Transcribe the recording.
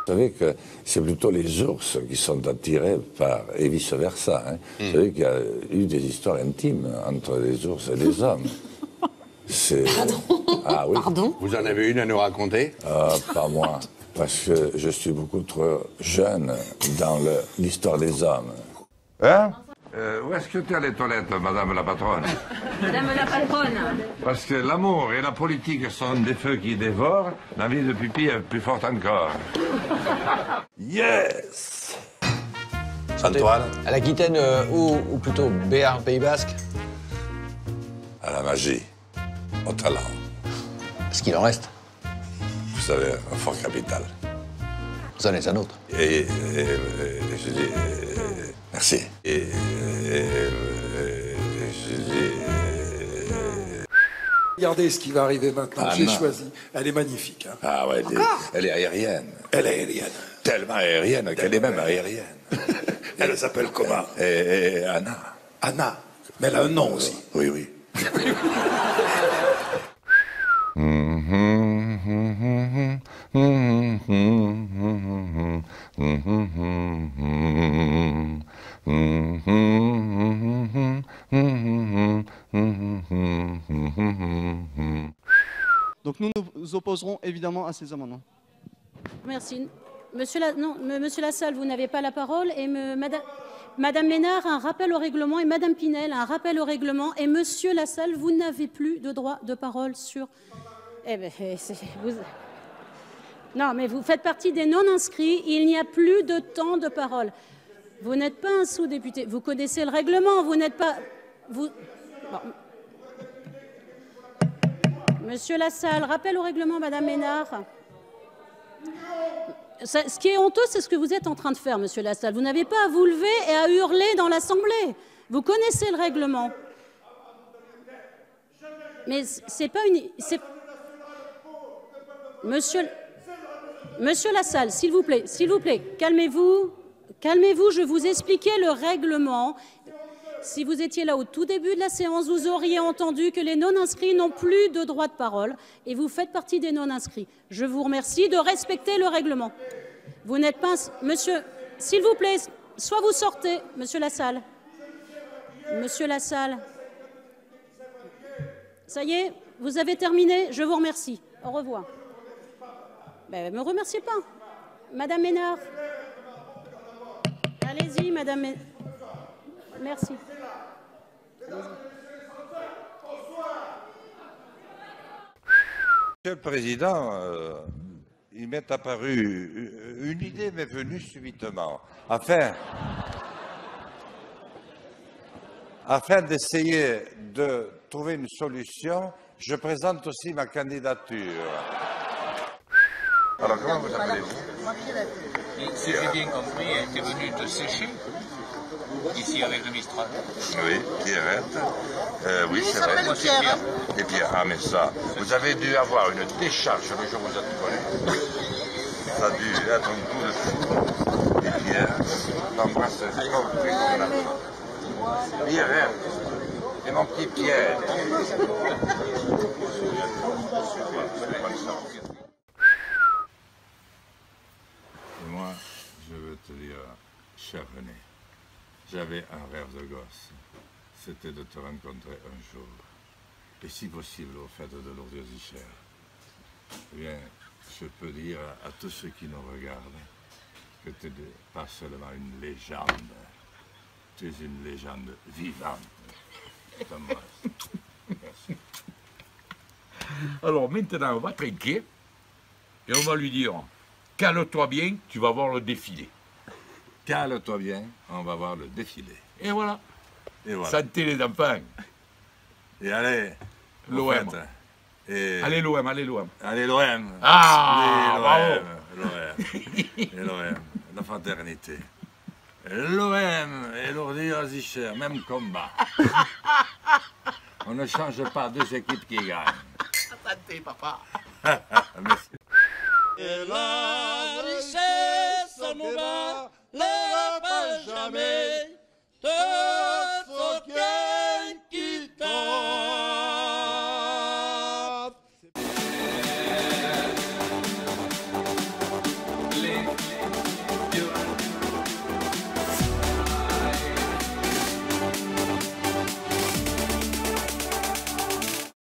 Vous savez que c'est plutôt les ours qui sont attirés par, et vice-versa. Hein. Vous savez qu'il y a eu des histoires intimes entre les ours et les hommes. Pardon. Ah oui. Pardon. Vous en avez une à nous raconter? Pas moi, parce que je suis beaucoup trop jeune dans l'histoire des hommes. Hein? Où est-ce que tu as les toilettes, madame la patronne? Madame la patronne. Parce que l'amour et la politique sont des feux qui dévorent, la vie de pipi est plus forte encore. Yes! Antoine? À l'Aquitaine ou plutôt Béarn, Pays Basque? À la magie, au talent. Ce qu'il en reste. Vous savez, un fort capital. Ça en est un autre. Et je dis merci. Et je dis Regardez ce qui va arriver maintenant. J'ai non. choisi. Elle est magnifique. Hein. ah ouais, elle est aérienne. Elle est aérienne. Tellement aérienne qu'elle est même aérienne. Elle s'appelle comment? Et Anna. Anna. Mais elle a un nom aussi. Oui, oui. Donc nous nous opposerons évidemment à ces amendements. Merci. Monsieur Lassalle, vous n'avez pas la parole. Et Madame Ménard, un rappel au règlement. Et Madame Pinel, un rappel au règlement. Et Monsieur Lassalle, vous n'avez plus de droit de parole sur... Eh bien, non, mais vous faites partie des non-inscrits. Il n'y a plus de temps de parole. Vous n'êtes pas un sous-député. Vous connaissez le règlement. Vous n'êtes pas... Bon. Monsieur Lassalle, rappel au règlement, Madame Ménard. Ce qui est honteux, c'est ce que vous êtes en train de faire, Monsieur Lassalle. Vous n'avez pas à vous lever et à hurler dans l'Assemblée. Vous connaissez le règlement. Mais c'est pas une... Monsieur Lassalle, s'il vous plaît, calmez-vous. Calmez-vous, je vous expliquais le règlement. Si vous étiez là au tout début de la séance, vous auriez entendu que les non-inscrits n'ont plus de droit de parole et vous faites partie des non-inscrits. Je vous remercie de respecter le règlement. Vous n'êtes pas... Monsieur, s'il vous plaît, soit vous sortez, Monsieur Lassalle. Monsieur Lassalle. Ça y est, vous avez terminé, je vous remercie. Au revoir. Ben, ne me remerciez pas. Madame Ménard. Allez-y, Madame Ménard. Merci. Monsieur le Président, il m'est apparu, une idée m'est venue subitement, afin d'essayer de trouver une solution, je présente aussi ma candidature. Alors, comment vous appelez-vous? Si j'ai bien compris, elle était venue te sécher ici avec le Mistral. Oui, Pierrette. Oui, c'est vrai. Moi, c'est Pierre. Et Pierre, ah mais ça, vous avez dû avoir une décharge le jour où vous êtes connu. Ça a dû être un coup de fou. Et Pierre, t'embrasse comme la Pierrette. Et mon petit Pierre. Et moi, je veux te dire, cher René, j'avais un rêve de gosse. C'était de te rencontrer un jour. Et si possible, au fait de l'Ourdiozichère. Eh bien, je peux dire à tous ceux qui nous regardent que tu n'es pas seulement une légende. Tu es une légende vivante. Je t'embrasse. Merci. Alors maintenant, on va trinquer et on va lui dire « Cale-toi bien, tu vas voir le défilé. » Cale-toi bien, on va voir le défilé. Et voilà. Et voilà. Santé les enfants. Et allez, l'OM. Et... Allez l'OM, allez l'OM. Allez l'OM. Ah, bravo. L'OM, la fraternité. L'OM et l'Ourdiozichère, même combat. On ne change pas deux équipes qui gagnent. Santé, papa. Merci. Et la richesse nous